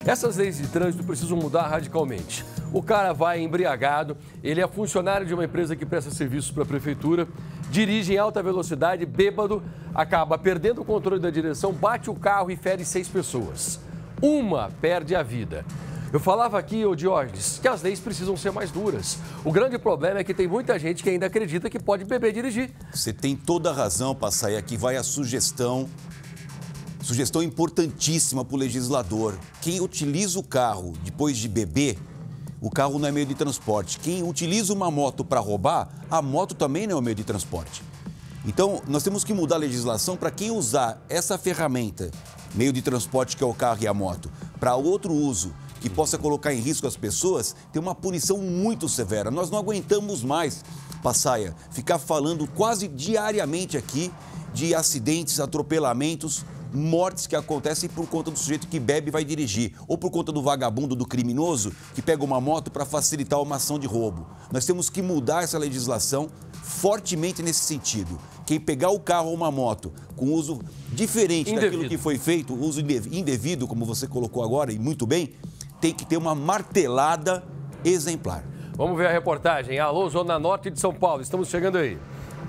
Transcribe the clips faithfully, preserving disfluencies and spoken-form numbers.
Essas leis de trânsito precisam mudar radicalmente. O cara vai embriagado, ele é funcionário de uma empresa que presta serviços para a prefeitura, dirige em alta velocidade, bêbado, acaba perdendo o controle da direção, bate o carro e fere seis pessoas. Uma perde a vida. Eu falava aqui, ô Diógenes, que as leis precisam ser mais duras. O grande problema é que tem muita gente que ainda acredita que pode beber e dirigir. Você tem toda a razão, Passaia. Aqui vai a sugestão, sugestão importantíssima para o legislador. Quem utiliza o carro depois de beber, o carro não é meio de transporte. Quem utiliza uma moto para roubar, a moto também não é meio de transporte. Então, nós temos que mudar a legislação para quem usar essa ferramenta, meio de transporte que é o carro e a moto, para outro uso, que possa colocar em risco as pessoas, tem uma punição muito severa. Nós não aguentamos mais, Passaia, ficar falando quase diariamente aqui de acidentes, atropelamentos, mortes que acontecem por conta do sujeito que bebe e vai dirigir, ou por conta do vagabundo, do criminoso, que pega uma moto para facilitar uma ação de roubo. Nós temos que mudar essa legislação fortemente nesse sentido. Quem pegar o carro ou uma moto com uso diferente indevido. daquilo que foi feito, uso indevido, como você colocou agora, e muito bem, tem que ter uma martelada exemplar. Vamos ver a reportagem. Alô, Zona Norte de São Paulo, estamos chegando aí.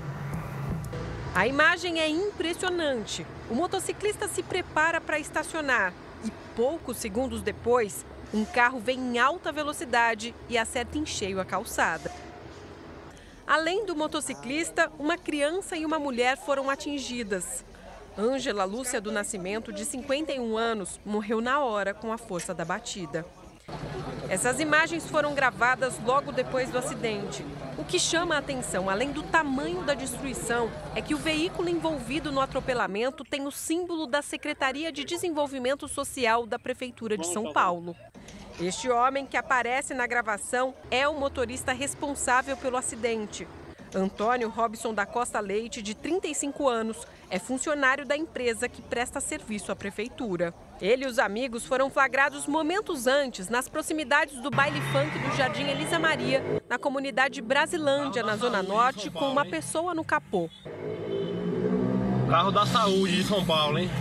A imagem é impressionante. O motociclista se prepara para estacionar e poucos segundos depois, um carro vem em alta velocidade e acerta em cheio a calçada. Além do motociclista, uma criança e uma mulher foram atingidas. Ângela Lúcia do Nascimento, de cinquenta e um anos, morreu na hora com a força da batida. Essas imagens foram gravadas logo depois do acidente. O que chama a atenção, além do tamanho da destruição, é que o veículo envolvido no atropelamento tem o símbolo da Secretaria de Desenvolvimento Social da Prefeitura de São Paulo. Este homem que aparece na gravação é o motorista responsável pelo acidente. Antônio Robson da Costa Leite, de trinta e cinco anos, é funcionário da empresa que presta serviço à prefeitura. Ele e os amigos foram flagrados momentos antes, nas proximidades do baile funk do Jardim Elisa Maria, na comunidade Brasilândia, na Zona Norte, com uma pessoa no capô. Carro da saúde de São Paulo, hein?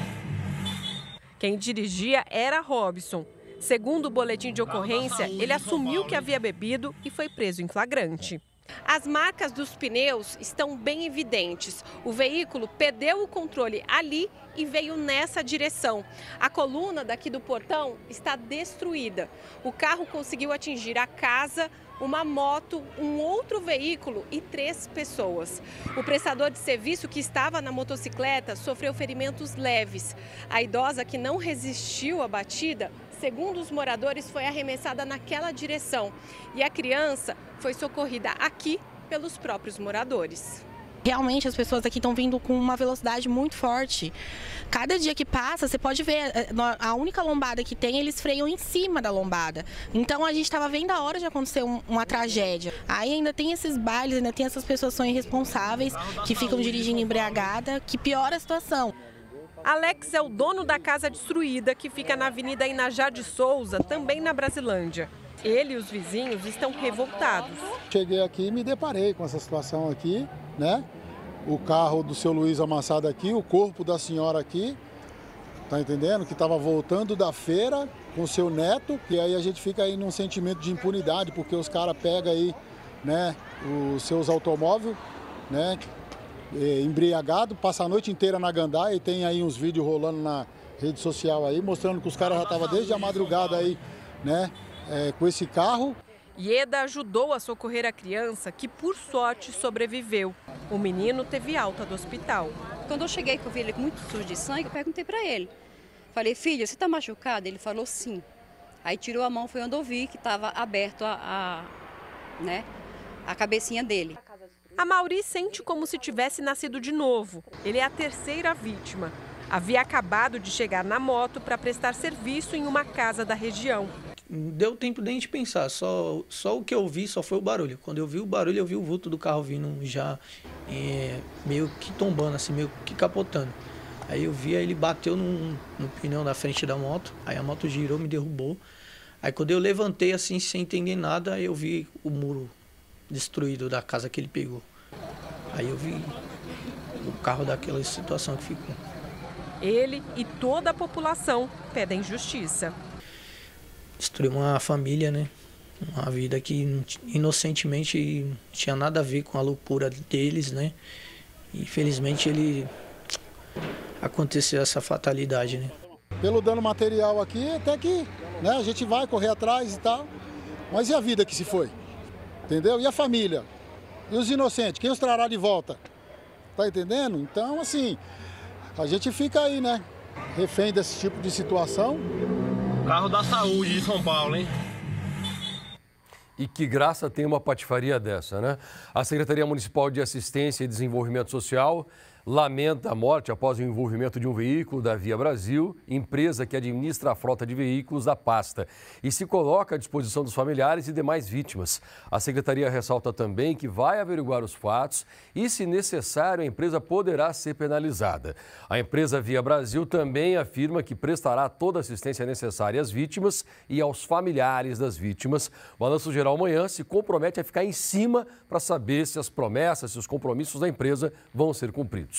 Quem dirigia era Robson. Segundo o boletim de ocorrência, ele assumiu que havia bebido e foi preso em flagrante. As marcas dos pneus estão bem evidentes. O veículo perdeu o controle ali e veio nessa direção. A coluna daqui do portão está destruída. O carro conseguiu atingir a casa, uma moto, um outro veículo e três pessoas. O prestador de serviço que estava na motocicleta sofreu ferimentos leves. A idosa que não resistiu à batida, segundo os moradores, foi arremessada naquela direção. E a criança foi socorrida aqui pelos próprios moradores. Realmente as pessoas aqui estão vindo com uma velocidade muito forte. Cada dia que passa, você pode ver, a única lombada que tem, eles freiam em cima da lombada. Então a gente estava vendo a hora de acontecer um, uma tragédia. Aí ainda tem esses bailes, ainda tem essas pessoas que são irresponsáveis, que ficam dirigindo embriagada, que piora a situação. Alex é o dono da casa destruída, que fica na Avenida Inajá de Souza, também na Brasilândia. Ele e os vizinhos estão revoltados. Cheguei aqui e me deparei com essa situação aqui, né? O carro do seu Luiz amassado aqui, o corpo da senhora aqui, tá entendendo? Que estava voltando da feira com o seu neto, e aí a gente fica aí num sentimento de impunidade, porque os caras pegam aí, né, os seus automóveis, né? Embriagado, passa a noite inteira na gandaia e tem aí uns vídeos rolando na rede social aí, mostrando que os caras já estavam desde a madrugada aí, né, é, com esse carro. Ieda ajudou a socorrer a criança, que por sorte sobreviveu. O menino teve alta do hospital. Quando eu cheguei, que eu vi ele muito sujo de sangue, eu perguntei para ele. Falei, filho, você está machucado? Ele falou sim. Aí tirou a mão, foi onde eu vi que estava aberto a, a, né, a cabecinha dele. A Mauri sente como se tivesse nascido de novo. Ele é a terceira vítima. Havia acabado de chegar na moto para prestar serviço em uma casa da região. Deu tempo de a gente pensar, só, só o que eu vi só foi o barulho. Quando eu vi o barulho, eu vi o vulto do carro vindo já é, meio que tombando, assim, meio que capotando. Aí eu vi, aí ele bateu no, no pneu da frente da moto, aí a moto girou, me derrubou. Aí quando eu levantei assim, sem entender nada, eu vi o muro destruído da casa que ele pegou. Aí eu vi o carro daquela situação que ficou. Ele e toda a população pedem justiça. destruiu uma família, né? Uma vida que inocentemente não tinha nada a ver com a loucura deles, né? E infelizmente ele aconteceu essa fatalidade, né? Pelo dano material aqui, até que, né, a gente vai correr atrás e tal. Mas e a vida que se foi? Entendeu? E a família? E os inocentes? Quem os trará de volta? Tá entendendo? Então, assim, a gente fica aí, né? Refém desse tipo de situação. Carro da saúde de São Paulo, hein? E que graça tem uma patifaria dessa, né? A Secretaria Municipal de Assistência e Desenvolvimento Social lamenta a morte após o envolvimento de um veículo da Via Brasil, empresa que administra a frota de veículos da pasta, e se coloca à disposição dos familiares e demais vítimas. A Secretaria ressalta também que vai averiguar os fatos e, se necessário, a empresa poderá ser penalizada. A empresa Via Brasil também afirma que prestará toda a assistência necessária às vítimas e aos familiares das vítimas. O Balanço Geral amanhã se compromete a ficar em cima para saber se as promessas, se os compromissos da empresa vão ser cumpridos.